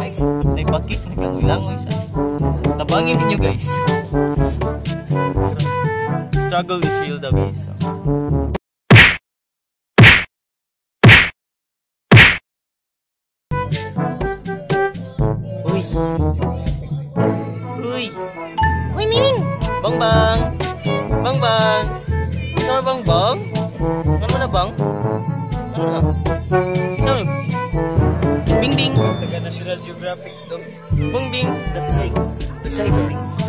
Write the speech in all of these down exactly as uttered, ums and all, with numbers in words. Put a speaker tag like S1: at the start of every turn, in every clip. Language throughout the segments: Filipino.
S1: guys. May bakit, naglangoy-langoy sa. Tabangin ninyo guys. Struggle is real daw guys. So. Uy. Uy. Uy, Miming. Bang bang. Bang bang. Sama bang bang? Ano na bang? Ano na? Sama. Bing bing.
S2: Taga National Geographic dong.
S1: Bing bing.
S2: The tiger.
S1: The tiger.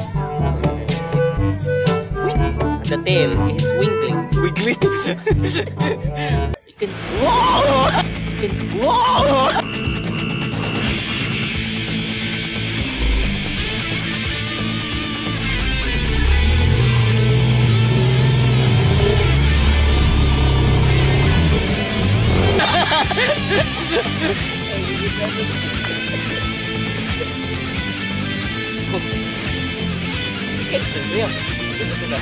S1: The tail is winkling. Wiggling. You can. Whoa! You can. Whoa! Catch the real. Itu sudah.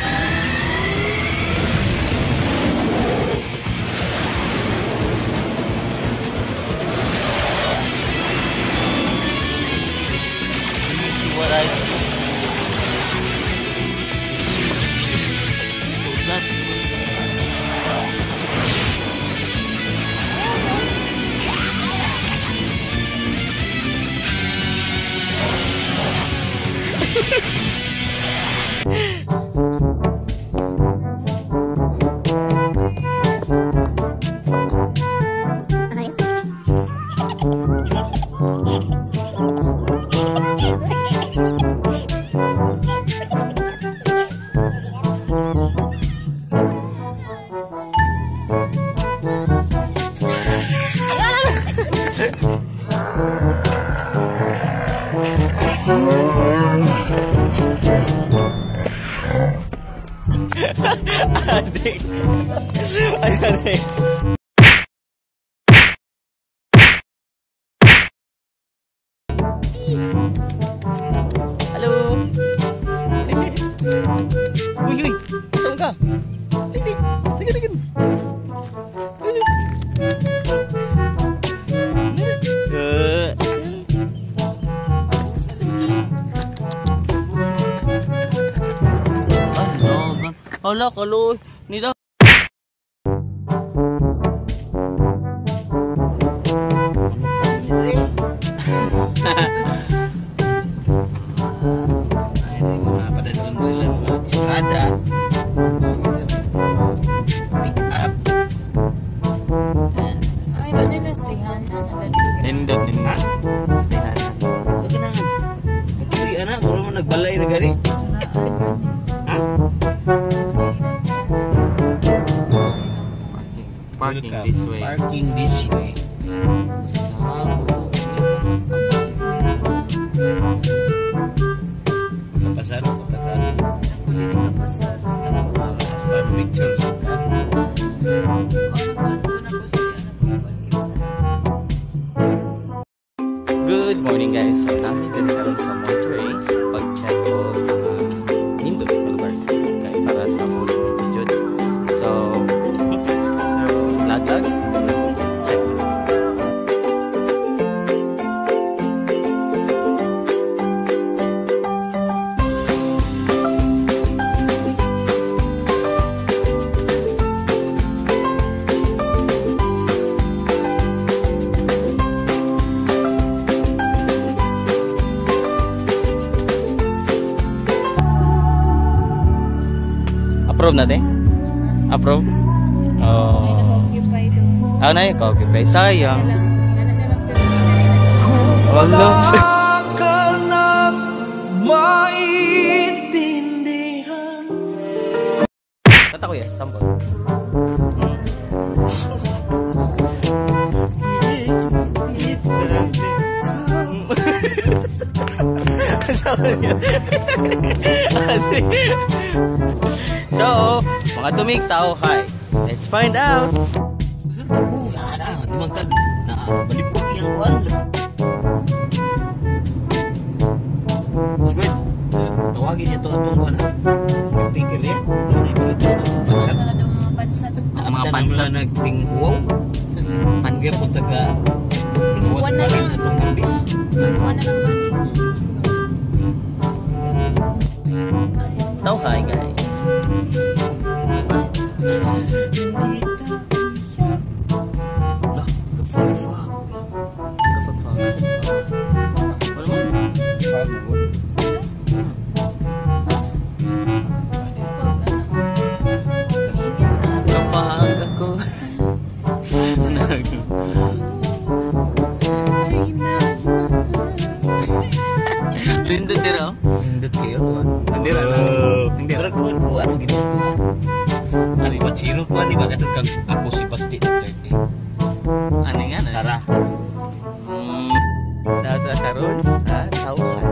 S1: Let me see what I see. So that. Adik. Adik. Halo. Uy, uy. Saan ka? Lagi, lagi, lagi. Hala, kaloy. Nila.
S2: Ay, mga padadon mo lang mga estrada. Pick up.
S3: Ay, ba nila stayhan na
S1: Nindot, nindot.
S2: Stayhan. Magkanahan. Patuloy anak, wala mo nagbalay na gari.
S1: Parking this way.
S2: Parking this way. Kapasar, kapasar.
S3: Kuliling kapasar.
S2: Para picture kan.
S1: Good morning guys. So namin din karon sa motorway pag-check ko mga nindot na lugar kay para sa post ni Jud. So so lag-lag. Check. Approve natin? Approve? Oh. Ah, na yung ka-occupy. Sayang. Wala.
S2: Ka nang maintindihan.
S1: Kata ko yan, sampol. So, mga tumigtaw, hi. Let's find out.
S2: Oh, ada, memang kan. Nah, balipok yang kuan. Usman, tawagin niya to atong kuan. Pikir ya. Sunay balik na.
S3: Sala daw mga pansat.
S1: Mga pansat
S2: nagtinghuaw. Panggap po taga
S3: Tinghuan na
S2: sa
S3: lang.
S2: itong kambis.
S3: Tinghuan
S1: Nindot dira.
S2: Hindot kayo.
S1: Hindi ra na. Hindi ra.
S2: Pero kung ko ano ginito. Ano ba chiro ko ani ba kadto kang ako si Basti thirty.
S1: Ano nga na?
S2: Tara.
S1: Mm, sa ata karon sa tawhan.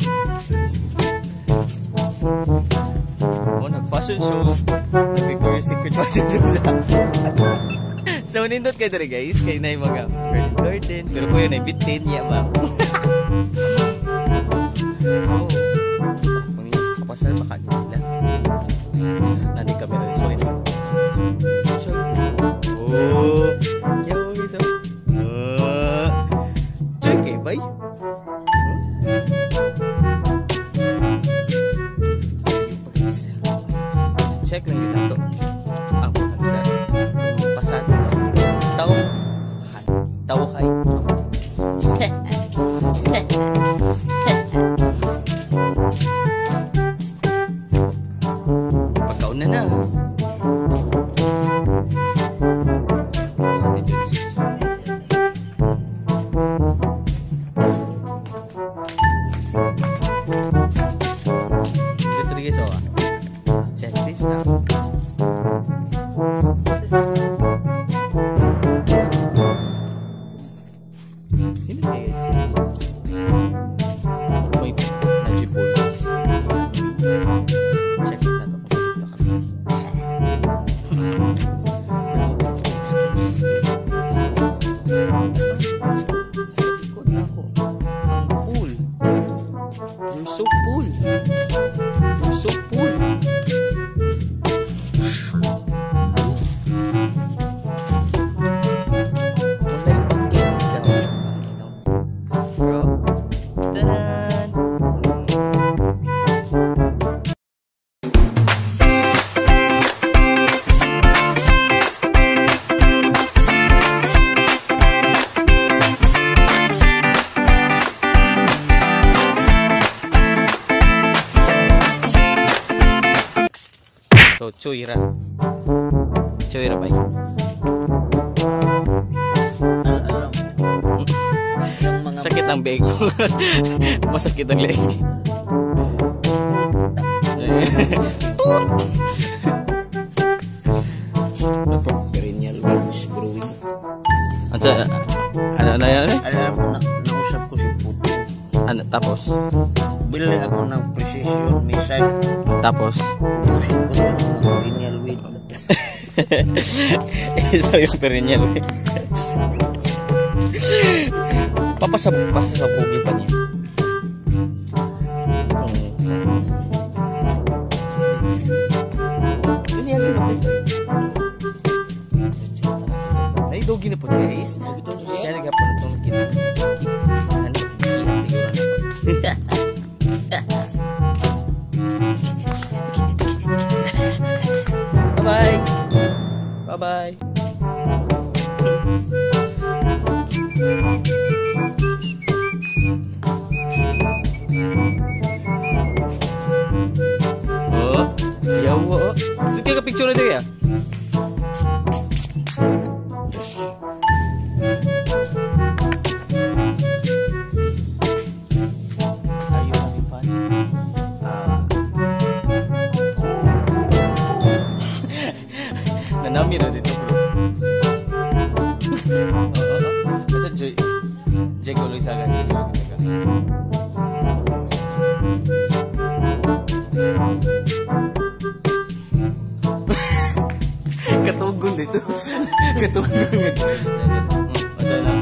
S1: Oh, nag-fashion show. Nag-Victoria's Secret fashion show. So, nindot kayo dali guys. Kayo na yung mga curtain curtain. Pero po yun ay bitin niya ba? So, kung kapasal baka nila. Nandi kamera ni Soy. Oh, yo, iso. Uh, Choy kay bay. Check lang kita to. Ang handa. Pasado ba? Tao. Tao hay. Pagkaon na na. Sa videos. Ito rin guys, oh. Check this out. Sino guys? May najipol guys. Check it out. Dito kami. Ikot na ako. Ang cool. You're so cool. You're so cool. So, Choyra. Choyra ba?
S2: Alam. Yung mga
S1: Sakit ang beeg ko. Masakit ang leeg.
S2: perennial weeds growing.
S1: Ano ano ano yan?
S2: Alam ko na nausap ko si Puto.
S1: Ano tapos?
S2: Bili ako ng precision missile.
S1: Tapos
S2: Usin ko ng mga perennial weed.
S1: ito yung perennial. Papasab pasasabugin pa niya. Ini yang kita. Ay dogi na po guys. Siya nagapon itong kita. Ano siguro na. Bye-bye. Bye-bye. Oh, yawa. Dito kayo ka-picture na dito ya? Are you having fun? Ah. Nanami na dito bro. Oo, oo. Nasa Joy. Jay Goloy Saga. Jay Goloy Saga. Katugon dito. Katugon dito. Ito na.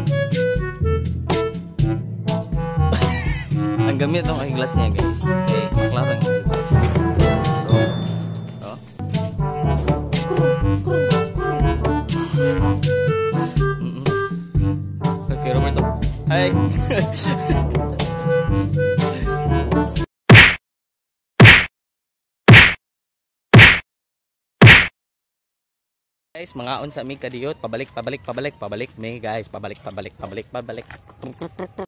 S1: Ang gamit itong eyeglass niya guys. Okay, maklarang. So, oh. Mm-mm. Okay, Roberto. Hi. Guys, mga on sa mi kadiyot, pabalik, pabalik, pabalik, pabalik, may guys, pabalik, pabalik, pabalik, pabalik.